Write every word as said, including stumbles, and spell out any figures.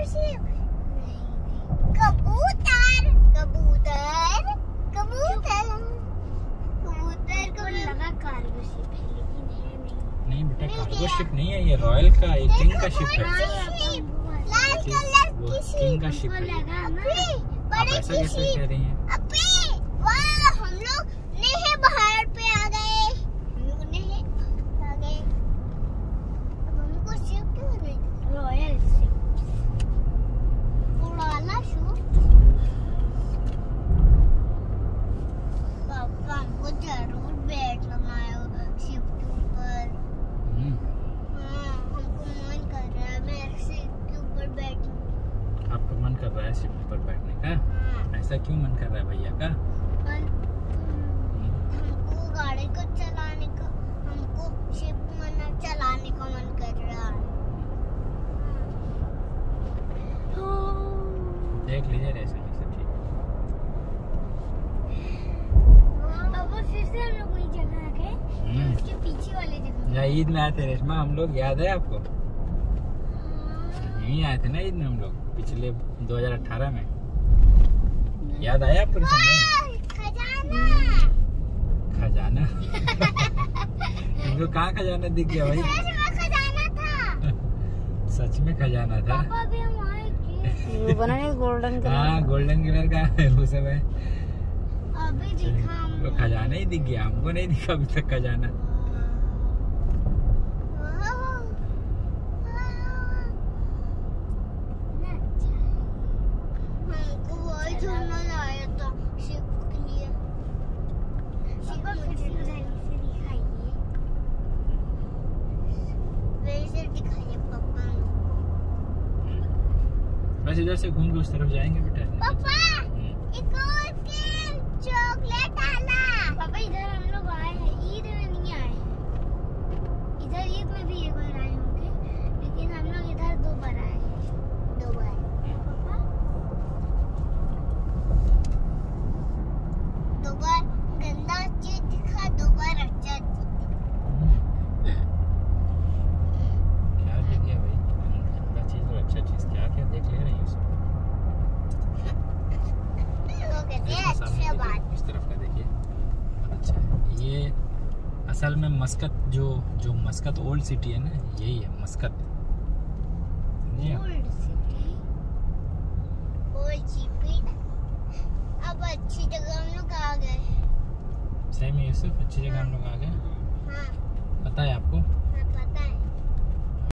Ship कबूतर कबूतर कबूतर कबूतर को लगा कार्गो शिप है लेकिन है नहीं। नहीं बेटा कार्गो शिप नहीं है, ये रॉयल का एक किंग का शिप है। लाल कलर की किंग का शिप है। लगा ना आप ऐसा कैसे कह रही हैं? अबे वाह हम लोग नेहे पहाड़ पे आ गए, हम लोग नेहे आ गए। अब हमको शिप क्यों नहीं रॉयल शिप उड़ाना शू पापा हमको जरूर बैठना है शिप के ऊपर। हाँ हमको मन कर रहा है मैं शिप के ऊपर बैठूं। आपका मन कर रहा है शिप पर बैठने का? हाँ। ऐसा क्यों मन कर रहा है भैया का? हमको गाड़ी को चलाने का, हमको शिप मन चलाने का मन कर रहा है। देख लीजिए ऐसे नहीं सब ठीक। पापा फिर से हम लोग वही जगह आ गए, उसके पीछे वाले जगह। या ईद में आए थे रेशमा हम लोग, याद है आपको? यहीं आए थे ना ईद में हम लोग पिछले दो हज़ार अठारह में, याद आया आपको? खजाना खजाना इनको कहाँ खजाना दिख गया भाई? खजाना था। सच में खजाना था। पापा भी हम आए थे। बना है गोल्डन कलर। हाँ गोल्डन कलर का वो सब है। अभी दिखा वो खजाना ही दिख गया, हमको नहीं दिखा अभी तक खजाना। बस इधर से घूम के उस तरफ जाएंगे बेटा। पापा एक और चॉकलेट आला। पापा इधर हम लोग आए हैं, ईद में नहीं आए हैं। इधर ईद में भी एक बार आए होंगे लेकिन हम लोग इधर दो बार आए हैं, दो बार। पापा दो बार गंदा चीज दिखा, दो बार अच्छा चीज। क्या देख लिया भाई? गंदा चीज और अच्छा चीज क्या क्या देख ले रही है उसमें? अच्छा बात। इस तरफ का देखिए अच्छा है। ये असल में मस्कत जो जो मस्कत ओल्ड सिटी है ना, यही है Muscat. Old city old city. अब अच्छी जगह हम लोग आ गए। सही में यूसुफ अच्छी जगह हम लोग आ गए। हाँ पता है आपको?